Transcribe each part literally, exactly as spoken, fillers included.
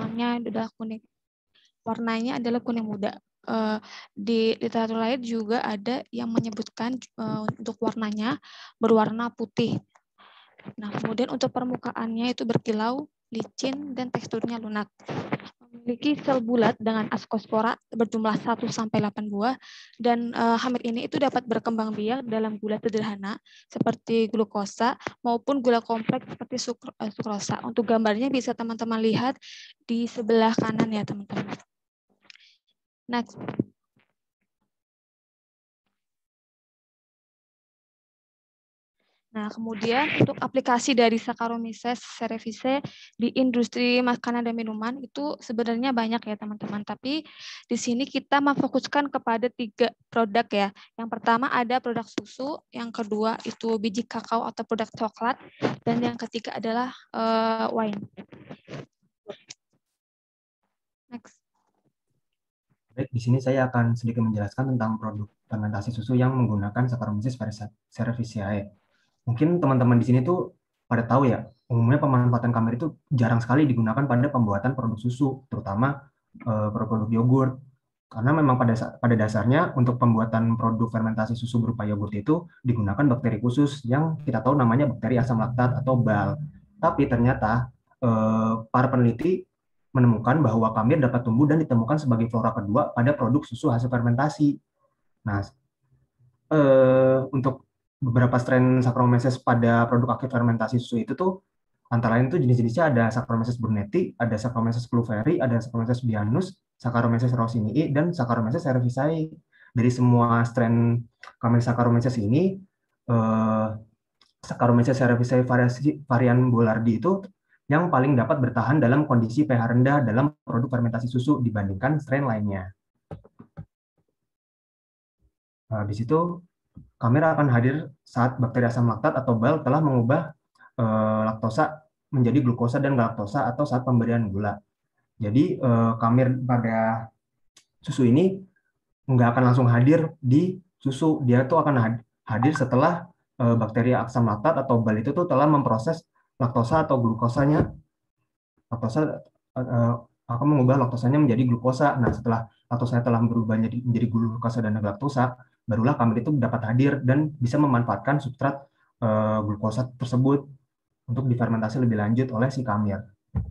warnanya adalah kuning. Warnanya adalah kuning muda. Uh, di literatur lain juga ada yang menyebutkan uh, untuk warnanya berwarna putih. Nah, kemudian untuk permukaannya itu berkilau, licin, dan teksturnya lunak. Memiliki sel bulat dengan askospora berjumlah satu sampai delapan buah, dan uh, hamid ini itu dapat berkembang biak dalam gula sederhana seperti glukosa maupun gula kompleks seperti sukro, uh, sukrosa. Untuk gambarnya bisa teman-teman lihat di sebelah kanan ya, teman-teman. Next. Nah, kemudian untuk aplikasi dari Saccharomyces cerevisiae di industri makanan dan minuman itu sebenarnya banyak ya teman-teman. Tapi di sini kita memfokuskan kepada tiga produk ya. Yang pertama ada produk susu, yang kedua itu biji kakao atau produk coklat, dan yang ketiga adalah uh, wine. Next. Baik, di sini saya akan sedikit menjelaskan tentang produk fermentasi susu yang menggunakan Saccharomyces cerevisiae. Mungkin teman-teman di sini tuh pada tahu ya, umumnya pemanfaatan kamar itu jarang sekali digunakan pada pembuatan produk susu, terutama eh, produk yogurt. Karena memang pada pada dasarnya untuk pembuatan produk fermentasi susu berupa yogurt itu digunakan bakteri khusus yang kita tahu namanya bakteri asam laktat atau B A L. Tapi ternyata eh, para peneliti menemukan bahwa kamir dapat tumbuh dan ditemukan sebagai flora kedua pada produk susu hasil fermentasi. Nah, eh, untuk beberapa strain Saccharomyces pada produk akhir fermentasi susu itu tuh antara lain tuh jenis-jenisnya ada Saccharomyces burnetii, ada Saccharomyces ploveri, ada Saccharomyces bianus, Saccharomyces rosinii, dan Saccharomyces cerevisiae. Dari semua strain kamar Saccharomyces ini, eh, Saccharomyces cerevisiae varian Boulardii itu yang paling dapat bertahan dalam kondisi pH rendah dalam produk fermentasi susu dibandingkan strain lainnya. Nah, di situ kamera akan hadir saat bakteri asam laktat atau B A L telah mengubah eh, laktosa menjadi glukosa dan galaktosa atau saat pemberian gula. Jadi eh, kamir pada susu ini nggak akan langsung hadir di susu, dia tuh akan hadir setelah eh, bakteri asam laktat atau B A L itu tuh telah memproses laktosa atau glukosanya. Laktosa eh, akan mengubah laktosanya menjadi glukosa. Nah, setelah laktosanya telah berubah menjadi, menjadi glukosa dan galaktosa, barulah kamir itu dapat hadir dan bisa memanfaatkan substrat uh, glukosa tersebut untuk difermentasi lebih lanjut oleh si kamir.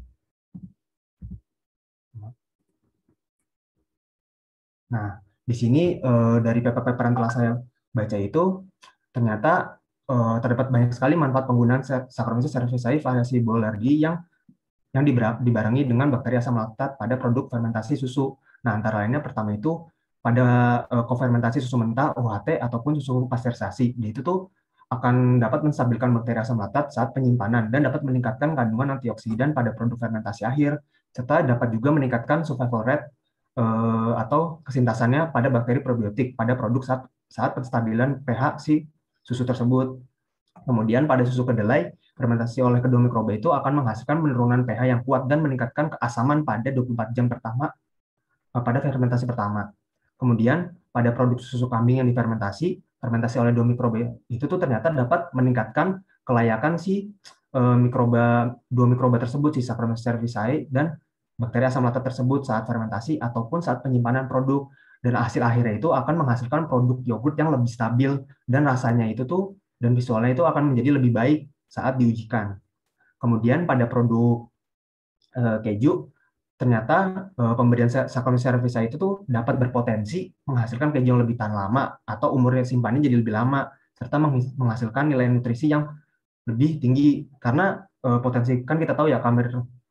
Nah, di sini uh, dari paper-paper yang telah saya baca itu, ternyata uh, terdapat banyak sekali manfaat penggunaan Saccharomyces cerevisiae variasi Boulardii yang yang dibarengi dengan bakteri asam laktat pada produk fermentasi susu. Nah, antara lainnya pertama itu pada uh, kofermentasi susu mentah, U H T, ataupun susu pasteurisasi. Dia itu tuh akan dapat menstabilkan bakteri asam laktat saat penyimpanan dan dapat meningkatkan kandungan antioksidan pada produk fermentasi akhir, serta dapat juga meningkatkan survival rate uh, atau kesintasannya pada bakteri probiotik pada produk saat, saat penstabilan pH si susu tersebut. Kemudian pada susu kedelai, fermentasi oleh kedua mikroba itu akan menghasilkan penurunan pH yang kuat dan meningkatkan keasaman pada dua puluh empat jam pertama pada fermentasi pertama. Kemudian pada produk susu kambing yang difermentasi, fermentasi oleh dua mikroba itu tuh ternyata dapat meningkatkan kelayakan si uh, mikroba dua mikroba tersebut, si Saccharomyces cerevisiae dan bakteri asam laktat tersebut saat fermentasi ataupun saat penyimpanan produk. Dan hasil akhirnya itu akan menghasilkan produk yogurt yang lebih stabil dan rasanya itu tuh dan visualnya itu akan menjadi lebih baik saat diujikan. Kemudian pada produk uh, keju, ternyata uh, pemberian Saccharomyces cerevisiae itu tuh dapat berpotensi menghasilkan keju yang lebih tahan lama atau umurnya simpannya jadi lebih lama, serta menghasilkan nilai nutrisi yang lebih tinggi. Karena uh, potensi, kan kita tahu ya kamir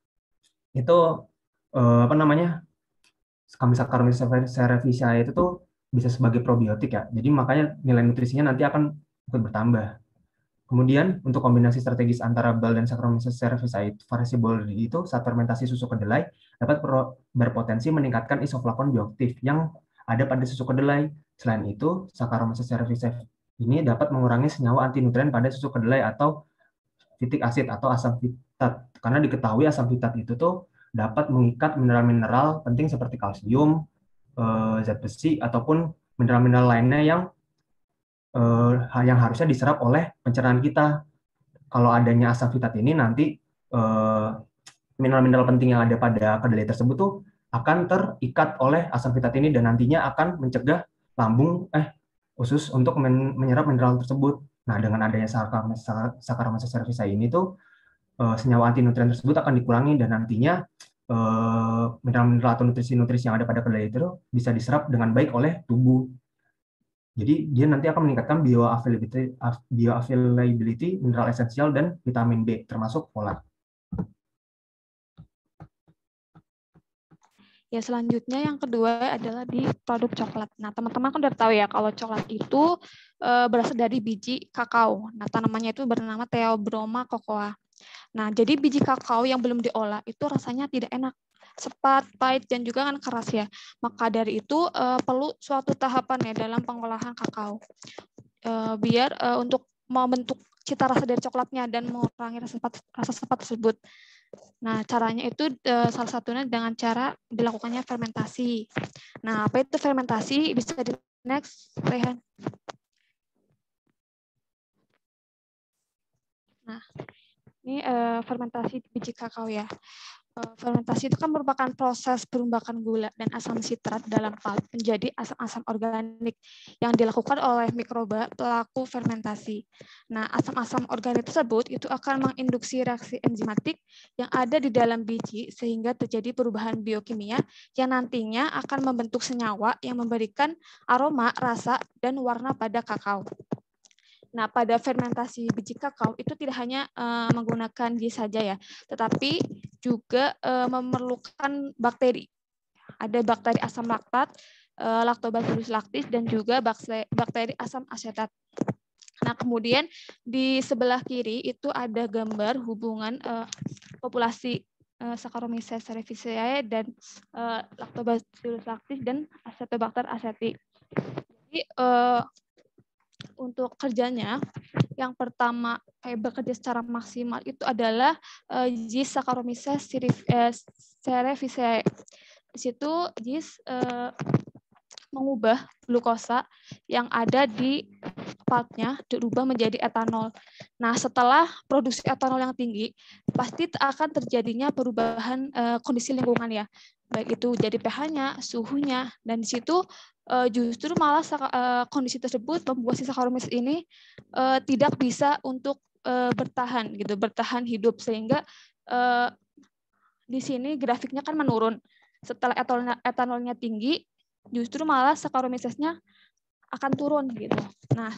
itu uh, apa namanya, kamir Saccharomyces cerevisiae itu tuh bisa sebagai probiotik ya, jadi makanya nilai nutrisinya nanti akan ikut bertambah. Kemudian untuk kombinasi strategis antara B A L dan Saccharomyces cerevisiae variasi Boulardii itu saat fermentasi susu kedelai dapat berpotensi meningkatkan isoflavon bioaktif yang ada pada susu kedelai. Selain itu, Saccharomyces cerevisiae ini dapat mengurangi senyawa anti nutrien pada susu kedelai atau fitik asid atau asam fitat. Karena diketahui asam fitat itu tuh dapat mengikat mineral-mineral penting seperti kalsium, zat besi ataupun mineral-mineral lainnya yang Uh, yang harusnya diserap oleh pencernaan kita. Kalau adanya asam fitat ini nanti uh, mineral-mineral penting yang ada pada kedelai tersebut tuh akan terikat oleh asam fitat ini dan nantinya akan mencegah lambung eh usus untuk menyerap mineral tersebut. Nah, dengan adanya Saccharomyces cerevisiae ini tuh uh, senyawa anti nutrien tersebut akan dikurangi dan nantinya uh, mineral-mineral atau nutrisi-nutrisi yang ada pada kedelai itu bisa diserap dengan baik oleh tubuh. Jadi dia nanti akan meningkatkan bioavailability, bioavailability mineral esensial dan vitamin B termasuk folat. Ya, selanjutnya yang kedua adalah di produk coklat. Nah, teman-teman kan udah tahu ya kalau coklat itu e, berasal dari biji kakao. Nah, tanamannya itu bernama Theobroma cocoa. Nah, jadi biji kakao yang belum diolah itu rasanya tidak enak, sepat, pahit, dan juga kan keras ya. Maka dari itu e, perlu suatu tahapan ya dalam pengolahan kakao. E, biar e, untuk membentuk cita rasa dari coklatnya dan mengurangi rasa sepat, rasa sepat tersebut. Nah, caranya itu e, salah satunya dengan cara dilakukannya fermentasi. Nah, apa itu fermentasi? Bisa di next, Rehan. Nah, ini e, fermentasi biji kakao ya. E, fermentasi itu kan merupakan proses perombakan gula dan asam sitrat dalam pulp menjadi asam-asam organik yang dilakukan oleh mikroba pelaku fermentasi. Nah, asam-asam organik tersebut itu akan menginduksi reaksi enzimatik yang ada di dalam biji sehingga terjadi perubahan biokimia yang nantinya akan membentuk senyawa yang memberikan aroma, rasa, dan warna pada kakao. Nah, pada fermentasi biji kakao itu tidak hanya uh, menggunakan yeast saja ya, tetapi juga uh, memerlukan bakteri. Ada bakteri asam laktat, uh, Lactobacillus lactis, dan juga bakteri asam asetat. Nah, kemudian di sebelah kiri itu ada gambar hubungan uh, populasi uh, Saccharomyces cerevisiae dan uh, Lactobacillus lactis dan Acetobacter aceti. Jadi uh, untuk kerjanya, yang pertama kayak bekerja secara maksimal itu adalah uh, yeast Saccharomyces cerevisiae. Di situ yeast uh, mengubah glukosa yang ada di pulpnya dirubah menjadi etanol. Nah, setelah produksi etanol yang tinggi, pasti akan terjadinya perubahan uh, kondisi lingkungan ya. Baik itu jadi pH-nya, suhunya, dan di situ uh, justru malah uh, kondisi tersebut membuat si Saccharomyces ini uh, tidak bisa untuk uh, bertahan gitu, bertahan hidup sehingga uh, di sini grafiknya kan menurun. Setelah etanolnya, etanolnya tinggi, justru malah Saccharomyces-nya akan turun gitu. Nah,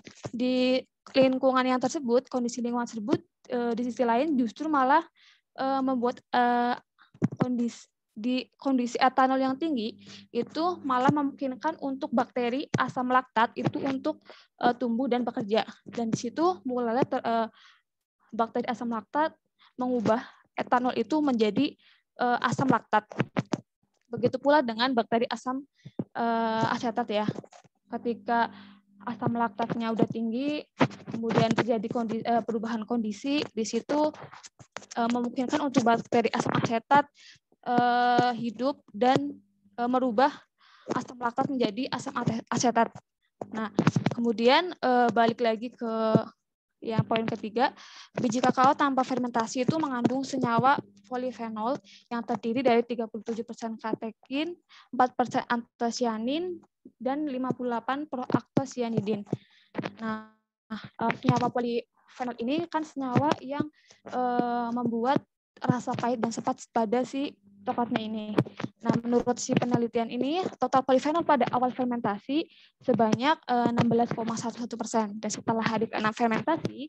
di lingkungan yang tersebut, kondisi lingkungan tersebut uh, di sisi lain justru malah uh, membuat uh, kondisi di kondisi etanol yang tinggi itu malah memungkinkan untuk bakteri asam laktat itu untuk uh, tumbuh dan bekerja, dan di situ mulai ter, uh, bakteri asam laktat mengubah etanol itu menjadi uh, asam laktat. Begitu pula dengan bakteri asam uh, asetat ya. Ketika asam laktatnya udah tinggi, kemudian terjadi kondisi, uh, perubahan kondisi, di situ uh, memungkinkan untuk bakteri asam asetat uh, hidup dan uh, merubah asam laktat menjadi asam asetat. Nah, kemudian uh, balik lagi ke yang poin ketiga, biji kakao tanpa fermentasi itu mengandung senyawa polifenol yang terdiri dari tiga puluh tujuh persen katekin, empat persen antosianin, dan lima puluh delapan proaktosianidin. Nah, senyawa polifenol ini kan senyawa yang uh, membuat rasa pahit dan sepat pada si coklatnya ini. Nah, menurut si penelitian ini, total polifenol pada awal fermentasi sebanyak uh, enam belas koma satu persen. Dan setelah hari keenam fermentasi,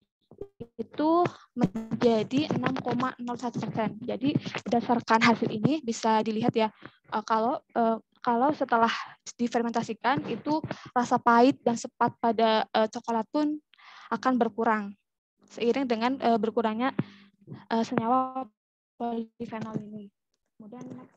itu menjadi enam koma nol satu persen. Jadi, berdasarkan hasil ini bisa dilihat ya, uh, kalau uh, kalau setelah difermentasikan, itu rasa pahit dan sepat pada uh, coklat pun akan berkurang. Seiring dengan uh, berkurangnya uh, senyawa polifenol ini. Kemudian next.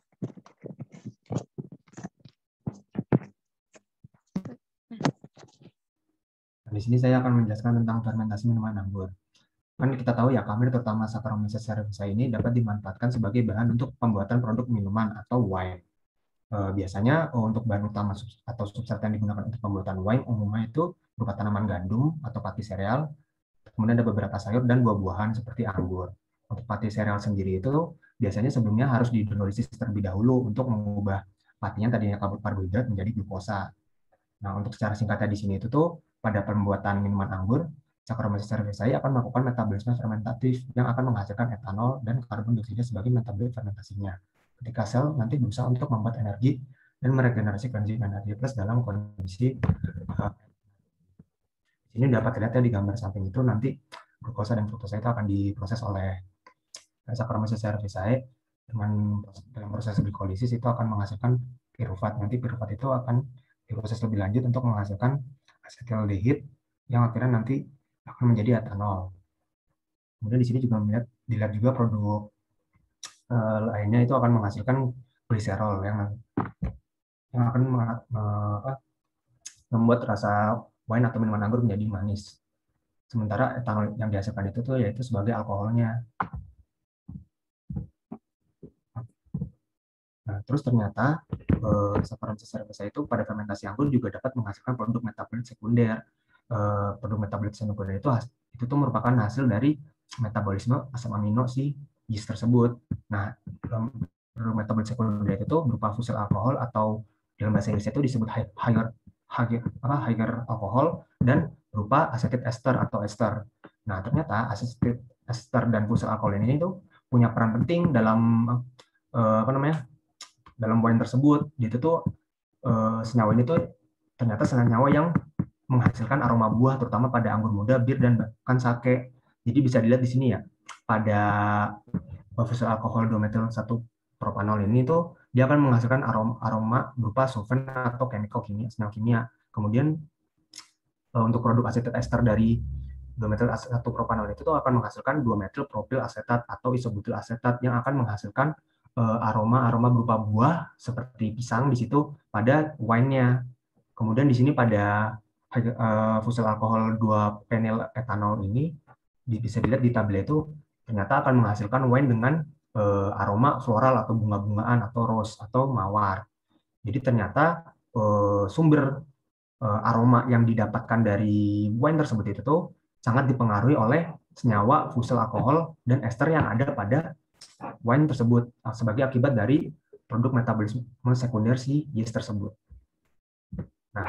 Nah, di sini saya akan menjelaskan tentang fermentasi minuman anggur. Kan kita tahu ya, khamir terutama Saccharomyces cerevisiae ini dapat dimanfaatkan sebagai bahan untuk pembuatan produk minuman atau wine. E, biasanya untuk bahan utama atau substrat yang digunakan untuk pembuatan wine umumnya itu berupa tanaman gandum atau pati sereal. Kemudian ada beberapa sayur dan buah-buahan seperti anggur. Untuk pati sereal sendiri itu biasanya sebelumnya harus dihidrolisis terlebih dahulu untuk mengubah patinya tadinya karbohidrat menjadi glukosa. Nah, untuk secara singkatnya di sini itu tuh pada pembuatan minuman anggur, Saccharomyces cerevisiae akan melakukan metabolisme fermentatif yang akan menghasilkan etanol dan karbon dioksida sebagai metabolit fermentasinya. Ketika sel nanti berusaha untuk membuat energi dan meregenerasi enzim energi plus dalam kondisi uh, ini dapat terlihat ya di gambar samping itu nanti glukosa dan fruktosa itu akan diproses oleh Saccharomyces cerevisiae dengan dalam proses glikolisis itu akan menghasilkan piruvat. Nanti piruvat itu akan diproses lebih lanjut untuk menghasilkan asetaldehid yang akhirnya nanti akan menjadi etanol. Kemudian di sini juga melihat dilihat juga produk uh, lainnya itu akan menghasilkan gliserol yang yang akan uh, membuat rasa wine atau minuman anggur menjadi manis. Sementara etanol yang dihasilkan itu tuh yaitu sebagai alkoholnya. Nah, terus ternyata eh, Saccharomyces cerevisiae itu pada fermentasi anggur juga dapat menghasilkan produk metabolit sekunder. Eh, produk metabolit sekunder itu itu tuh merupakan hasil dari metabolisme asam amino si yeast tersebut. Nah, produk metabolit sekunder itu berupa fusil alkohol atau dalam bahasa Inggris itu disebut higher higher apa higher alkohol dan berupa asetit ester atau ester. Nah, ternyata asetit ester dan fusil alkohol ini itu punya peran penting dalam eh, apa namanya? dalam wine tersebut. Itu tuh eh, senyawa ini tuh ternyata senyawa yang menghasilkan aroma buah terutama pada anggur muda, bir dan bahkan sake. Jadi bisa dilihat di sini ya. Pada fusil alkohol dua metil satu propanol ini tuh dia akan menghasilkan aroma, aroma berupa solvent atau chemical kimia, senyawa kimia. Kemudian eh, untuk produk asetat ester dari dua metil satu propanol itu tuh akan menghasilkan dua metil propil asetat atau isobutil asetat yang akan menghasilkan aroma-aroma berupa buah seperti pisang di situ pada wine-nya. Kemudian di sini pada uh, fusil alkohol dua penil etanol ini bisa dilihat di tabel itu ternyata akan menghasilkan wine dengan uh, aroma floral atau bunga-bungaan atau rose atau mawar. Jadi ternyata uh, sumber uh, aroma yang didapatkan dari wine tersebut itu tuh sangat dipengaruhi oleh senyawa fusil alkohol dan ester yang ada pada wine tersebut sebagai akibat dari produk metabolisme sekunder si yeast tersebut. Nah,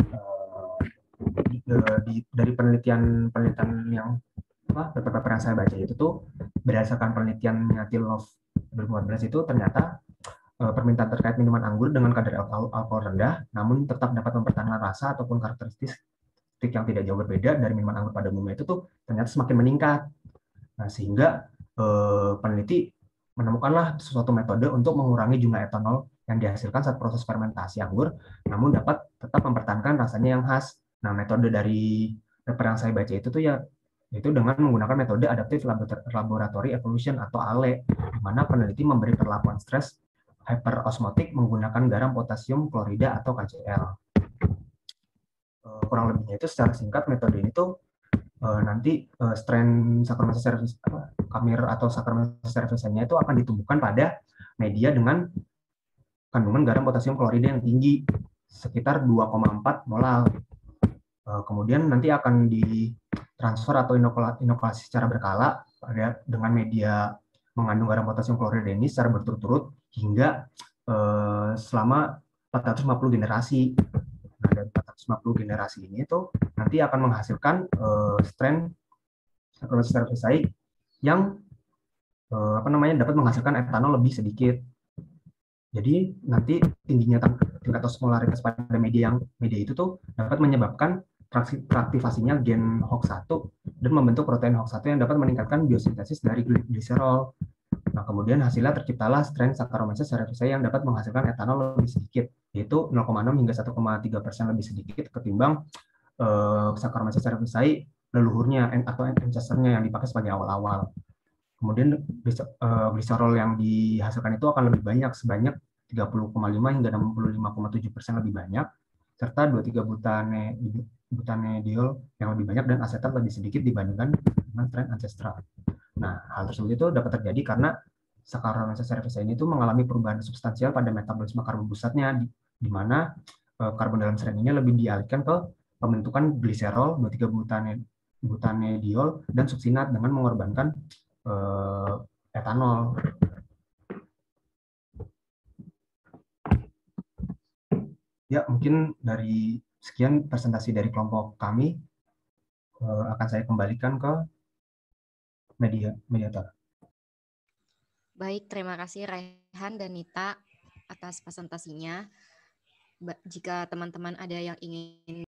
di, di, dari penelitian penelitian yang apa paper yang saya baca itu tuh berdasarkan penelitian Tillov dua ribu empat belas itu ternyata permintaan terkait minuman anggur dengan kadar alkohol rendah, namun tetap dapat mempertahankan rasa ataupun karakteristik yang tidak jauh berbeda dari minuman anggur pada umumnya itu tuh ternyata semakin meningkat. Nah, sehingga eh, peneliti menemukanlah suatu metode untuk mengurangi jumlah etanol yang dihasilkan saat proses fermentasi anggur, namun dapat tetap mempertahankan rasanya yang khas. Nah, metode dari paper yang saya baca itu tuh ya itu dengan menggunakan metode adaptive laboratory evolution atau A L E, di mana peneliti memberi perlakuan stres hyperosmotik menggunakan garam potasium klorida atau K C L. Kurang lebihnya itu secara singkat metode ini tuh nanti strain Saccharomyces cerevisiae apa Kamir atau Saccharomyces cerevisiae itu akan ditumbuhkan pada media dengan kandungan garam potasium klorida yang tinggi sekitar dua koma empat molal. Kemudian nanti akan ditransfer atau inokulasi secara berkala pada dengan media mengandung garam potasium klorida ini secara berturut-turut hingga eh, selama empat ratus lima puluh generasi. Nah, dari empat ratus lima puluh generasi ini itu nanti akan menghasilkan uh, strain Saccharomyces cerevisiae yang uh, apa namanya dapat menghasilkan etanol lebih sedikit. Jadi nanti tingginya tingkat osmolaritas pada media yang media itu tuh dapat menyebabkan reaktivasinya gen H O X satu dan membentuk protein H O X satu yang dapat meningkatkan biosintesis dari gliserol. Nah, kemudian hasilnya terciptalah strain Saccharomyces cerevisiae yang dapat menghasilkan etanol lebih sedikit, yaitu nol koma enam hingga satu koma tiga persen lebih sedikit ketimbang uh, Saccharomyces cerevisiae leluhurnya atau ancestor-nya yang dipakai sebagai awal-awal. Kemudian uh, gliserol yang dihasilkan itu akan lebih banyak, sebanyak tiga puluh koma lima hingga enam puluh lima koma tujuh persen lebih banyak, serta dua puluh tiga butane, butanediol yang lebih banyak dan asetat lebih sedikit dibandingkan dengan strain ancestral. Nah, hal tersebut itu dapat terjadi karena Saccharomyces cerevisiae ini itu mengalami perubahan substansial pada metabolisme karbon pusatnya, di, di mana eh, karbon dalam strain ini lebih dialihkan ke pembentukan gliserol, dua puluh tiga butane, butanediol, dan suksinat dengan mengorbankan eh, etanol. Ya, mungkin dari sekian presentasi dari kelompok kami, eh, akan saya kembalikan ke media mediator. Baik, terima kasih Raihan dan Nita atas presentasinya. Jika teman-teman ada yang ingin